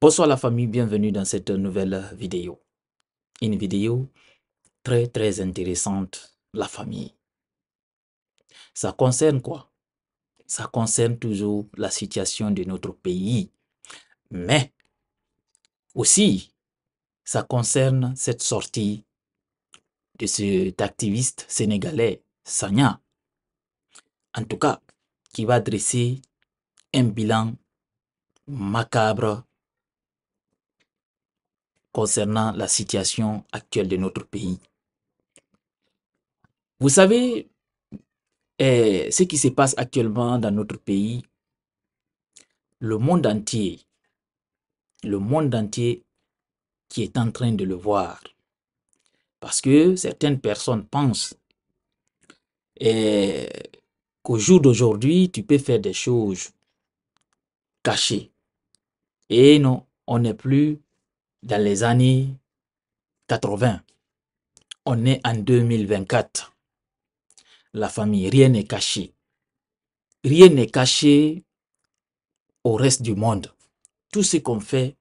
Bonsoir la famille, bienvenue dans cette nouvelle vidéo. Une vidéo très intéressante, la famille. Ça concerne quoi? Ça concerne toujours la situation de notre pays. Mais aussi, ça concerne cette sortie de cet activiste sénégalais, Sagna. En tout cas, qui va dresser un bilan macabre concernant la situation actuelle de notre pays. Vous savez, ce qui se passe actuellement dans notre pays, le monde entier qui est en train de le voir. Parce que certaines personnes pensent qu'au jour d'aujourd'hui, tu peux faire des choses cachées. Et non, on n'est plus dans les années 80. On est en 2024. La famille, rien n'est caché. Rien n'est caché au reste du monde. Tout ce qu'on fait,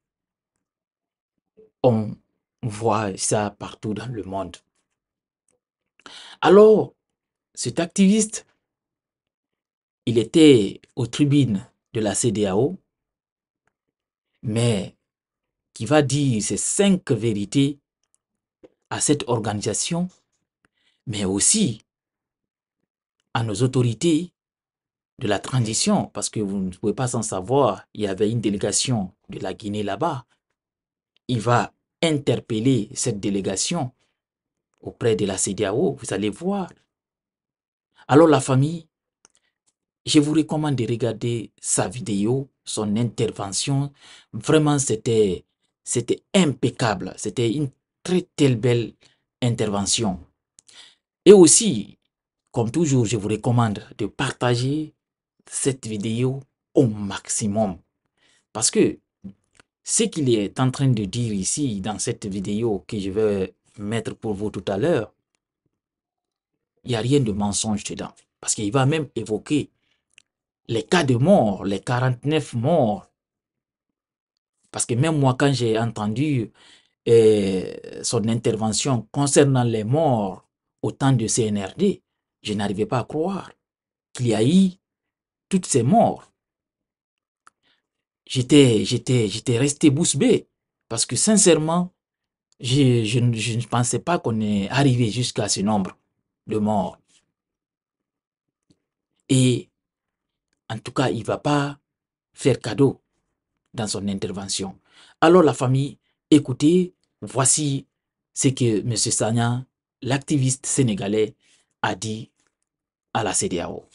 on voit ça partout dans le monde. Alors, cet activiste, il était aux tribunes de la CEDEAO, mais qui va dire ces 5 vérités à cette organisation, mais aussi à nos autorités de la transition, parce que vous ne pouvez pas s'en savoir, il y avait une délégation de la Guinée là-bas. Il va interpeller cette délégation auprès de la CEDEAO, vous allez voir. Alors la famille, je vous recommande de regarder sa vidéo, son intervention. Vraiment, c'était impeccable. C'était une très belle intervention. Et aussi, comme toujours, je vous recommande de partager cette vidéo au maximum. Parce que ce qu'il est en train de dire ici, dans cette vidéo que je vais mettre pour vous tout à l'heure, il n'y a rien de mensonge dedans. Parce qu'il va même évoquer les cas de mort, les 49 morts. Parce que même moi, quand j'ai entendu son intervention concernant les morts au temps de CNRD, je n'arrivais pas à croire qu'il y a eu toutes ces morts. J'étais resté bouche bée. Parce que sincèrement, je ne pensais pas qu'on est arrivé jusqu'à ce nombre de morts. Et en tout cas, il ne va pas faire cadeau dans son intervention. Alors la famille, écoutez, voici ce que M. Sagna, l'activiste sénégalais, a dit à la CEDEAO.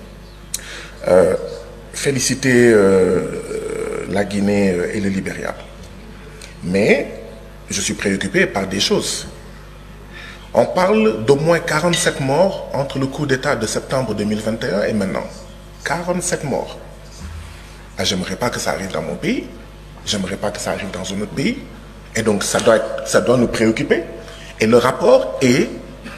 Féliciter la Guinée et le Libéria. Mais je suis préoccupé par des choses. On parle d'au moins 47 morts entre le coup d'État de septembre 2021 et maintenant. 47 morts. Ah, j'aimerais pas que ça arrive dans mon pays. J'aimerais pas que ça arrive dans un autre pays. Et donc ça doit nous préoccuper. Et le rapport est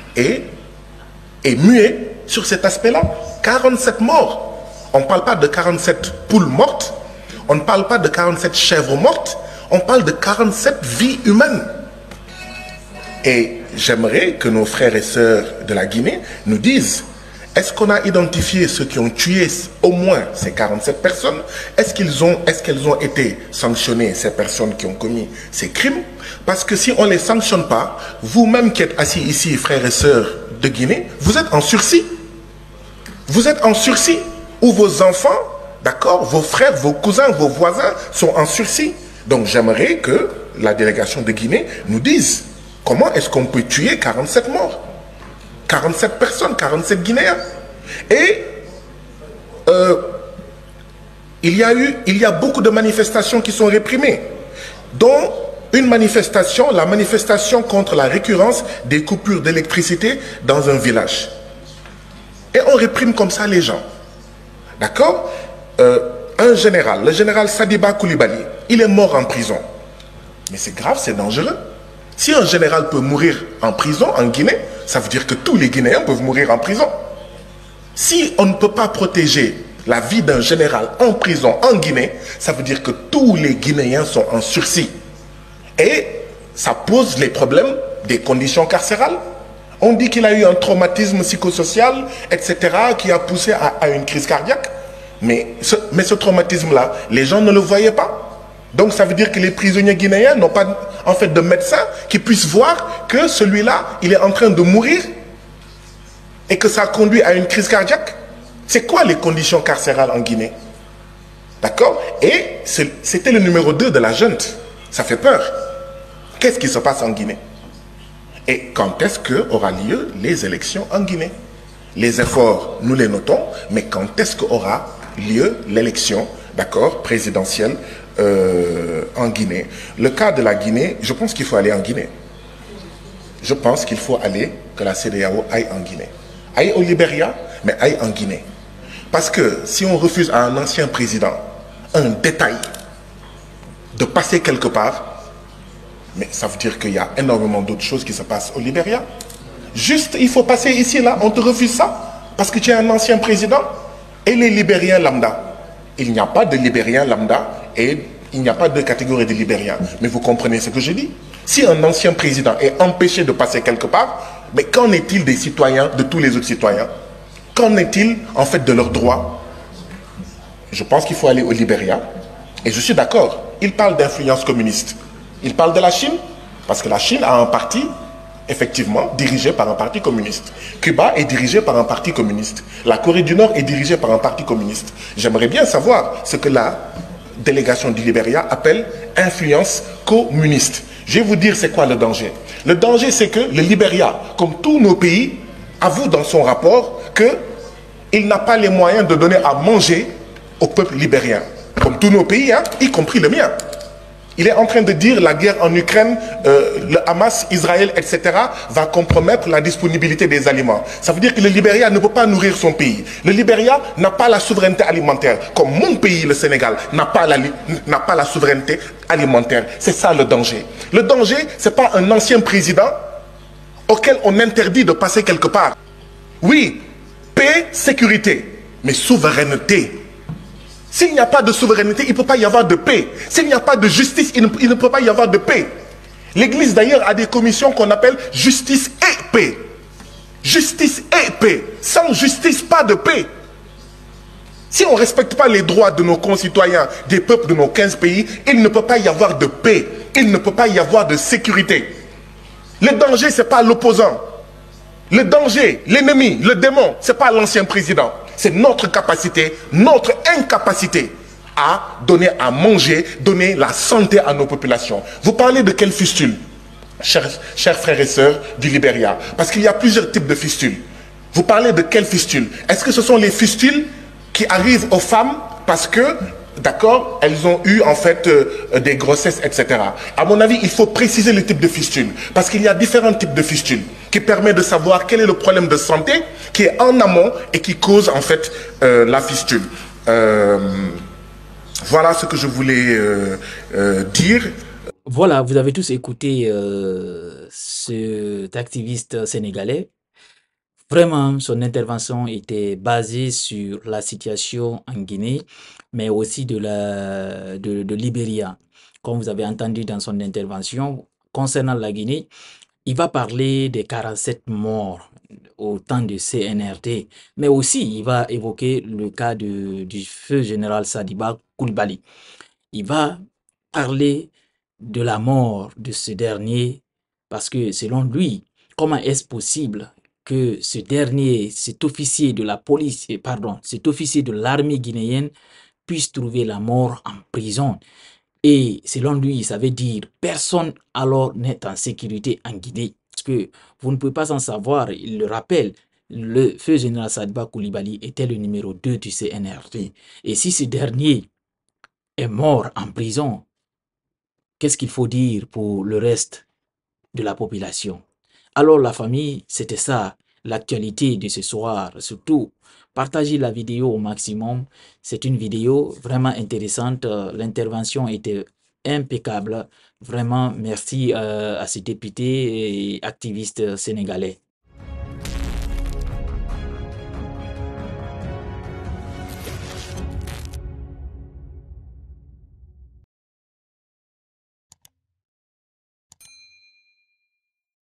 muet sur cet aspect-là. 47 morts. On ne parle pas de 47 poules mortes. On ne parle pas de 47 chèvres mortes. On parle de 47 vies humaines. Et j'aimerais que nos frères et sœurs de la Guinée nous disent, est-ce qu'on a identifié ceux qui ont tué au moins ces 47 personnes? Est-ce qu'elles ont été sanctionnées, ces personnes qui ont commis ces crimes? Parce que si on ne les sanctionne pas, vous-même qui êtes assis ici, frères et sœurs de Guinée, vous êtes en sursis. Vous êtes en sursis. Ou vos enfants, d'accord, vos frères, vos cousins, vos voisins sont en sursis. Donc j'aimerais que la délégation de Guinée nous dise comment est-ce qu'on peut tuer 47 morts, 47 personnes, 47 Guinéens. Et il y a beaucoup de manifestations qui sont réprimées, dont une manifestation, la manifestation contre la récurrence des coupures d'électricité dans un village. Et on réprime comme ça les gens. D'accord? Un général, le général Sadiba Koulibaly, il est mort en prison. Mais c'est grave, c'est dangereux. Si un général peut mourir en prison en Guinée, ça veut dire que tous les Guinéens peuvent mourir en prison. Si on ne peut pas protéger la vie d'un général en prison en Guinée, ça veut dire que tous les Guinéens sont en sursis. Et ça pose les problèmes des conditions carcérales. On dit qu'il a eu un traumatisme psychosocial, etc., qui a poussé à une crise cardiaque. Mais ce traumatisme-là, les gens ne le voyaient pas. Donc ça veut dire que les prisonniers guinéens n'ont pas en fait de médecin qui puisse voir que celui-là, il est en train de mourir et que ça conduit à une crise cardiaque. C'est quoi les conditions carcérales en Guinée? D'accord? Et c'était le numéro 2 de la junte. Ça fait peur. Qu'est-ce qui se passe en Guinée? Et quand est-ce qu'aura lieu les élections en Guinée? Les efforts, nous les notons, mais quand est-ce qu'aura lieu l'élection, d'accord, présidentielle en Guinée? Le cas de la Guinée, je pense qu'il faut aller en Guinée. Je pense qu'il faut aller, que la CEDEAO aille en Guinée. Aille au Libéria, mais aille en Guinée. Parce que si on refuse à un ancien président un détail de passer quelque part, mais ça veut dire qu'il y a énormément d'autres choses qui se passent au Libéria. Juste, il faut passer ici, là, on te refuse ça, parce que tu es un ancien président. Et les Libériens lambda, il n'y a pas de Libériens lambda, et il n'y a pas de catégorie de Libériens. Mais vous comprenez ce que je dis? Si un ancien président est empêché de passer quelque part, mais qu'en est-il des citoyens, de tous les autres citoyens? Qu'en est-il, en fait, de leurs droits? Je pense qu'il faut aller au Libéria. Et je suis d'accord, il parle d'influence communiste. Il parle de la Chine, parce que la Chine a un parti, effectivement, dirigé par un parti communiste. Cuba est dirigé par un parti communiste. La Corée du Nord est dirigée par un parti communiste. J'aimerais bien savoir ce que la délégation du Libéria appelle influence communiste. Je vais vous dire c'est quoi le danger. Le danger, c'est que le Libéria, comme tous nos pays, avoue dans son rapport qu'il n'a pas les moyens de donner à manger au peuple libérien. Comme tous nos pays, hein, y compris le mien. Il est en train de dire la guerre en Ukraine, le Hamas, Israël, etc. va compromettre la disponibilité des aliments. Ça veut dire que le Libéria ne peut pas nourrir son pays. Le Libéria n'a pas la souveraineté alimentaire. Comme mon pays, le Sénégal, n'a pas la souveraineté alimentaire. C'est ça le danger. Le danger, ce n'est pas un ancien président auquel on interdit de passer quelque part. Oui, paix, sécurité, mais souveraineté. S'il n'y a pas de souveraineté, il ne peut pas y avoir de paix. S'il n'y a pas de justice, il ne peut pas y avoir de paix. L'Église d'ailleurs a des commissions qu'on appelle justice et paix. Justice et paix. Sans justice, pas de paix. Si on ne respecte pas les droits de nos concitoyens, des peuples de nos 15 pays, il ne peut pas y avoir de paix. Il ne peut pas y avoir de sécurité. Le danger, ce n'est pas l'opposant. Le danger, l'ennemi, le démon, ce n'est pas l'ancien président. C'est notre capacité, notre incapacité à donner à manger, donner la santé à nos populations. Vous parlez de quelle fistule, chers frères et sœurs du Libéria? Parce qu'il y a plusieurs types de fistules. Vous parlez de quelle fistule? Est-ce que ce sont les fistules qui arrivent aux femmes parce que, d'accord, elles ont eu en fait des grossesses, etc. À mon avis, il faut préciser le type de fistule. Parce qu'il y a différents types de fistules qui permettent de savoir quel est le problème de santé qui est en amont et qui cause en fait la fistule. Voilà ce que je voulais dire. Voilà, vous avez tous écouté cet activiste sénégalais. Vraiment, son intervention était basée sur la situation en Guinée, mais aussi de Libéria. Comme vous avez entendu dans son intervention, concernant la Guinée, il va parler des 47 morts au temps de CNRD, mais aussi il va évoquer le cas du feu général Sadiba Coulibaly. Il va parler de la mort de ce dernier parce que selon lui, comment est-ce possible que ce dernier, cet officier de la police, pardon, cet officier de l'armée guinéenne puisse trouver la mort en prison? Et selon lui, ça veut dire personne alors n'est en sécurité en Guinée. Parce que vous ne pouvez pas en savoir, il le rappelle, le feu général Sadiba Coulibaly était le numéro 2 du CNRD. Et si ce dernier est mort en prison, qu'est-ce qu'il faut dire pour le reste de la population? Alors la famille, c'était ça, l'actualité de ce soir. Surtout, partagez la vidéo au maximum. C'est une vidéo vraiment intéressante. L'intervention était impeccable. Vraiment, merci à ces députés et activistes sénégalais.